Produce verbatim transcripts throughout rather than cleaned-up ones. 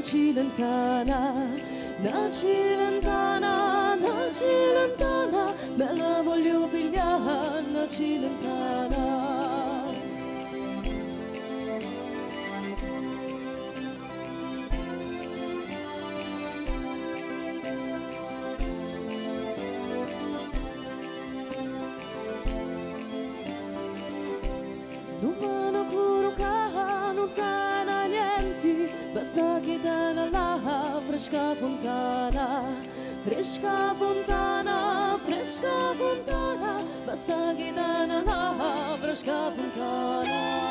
Cilentana, na Cilentana, na Cilentana, me la voglio pigliare, na Cilentana. Non vanno curo ca, non tana niente, basta che tana la fresca fontana, fresca fontana, fresca fontana, basta che tana la fresca fontana.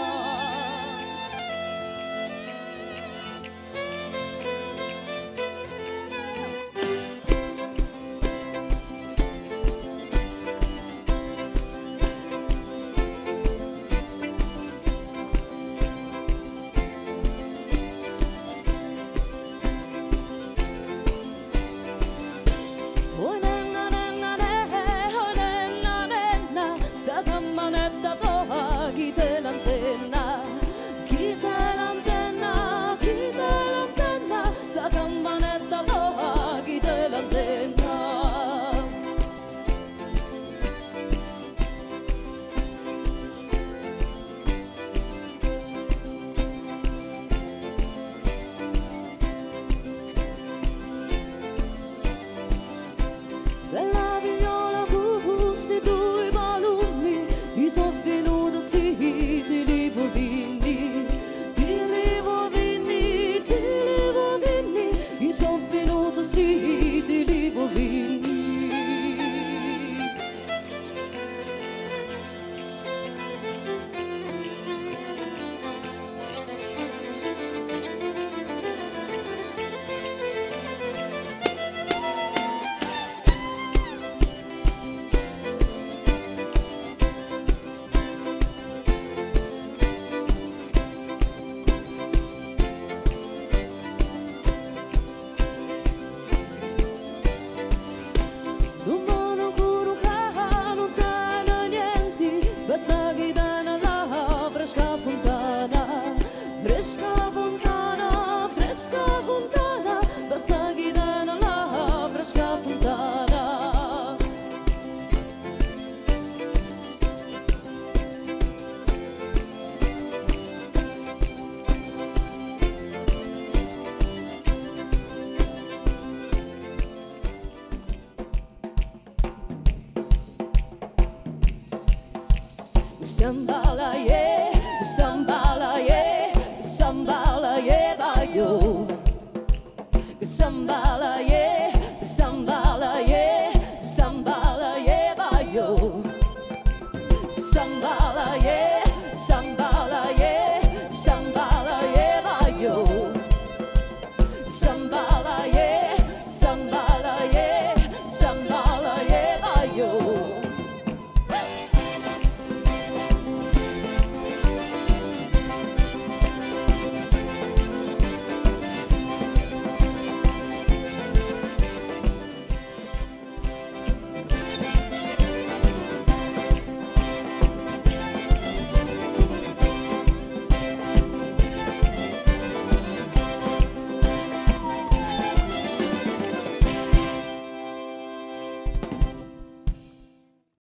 Bella vignola, gusti due volumi, ti sono venuto sì, ti li bovini, ti li bovini, ti li bovini, ti sono venuto sì, ti li bovini. Fresca fontana, fresca fontana, basta che dana la fresca fontana. Samba la yeah, samba.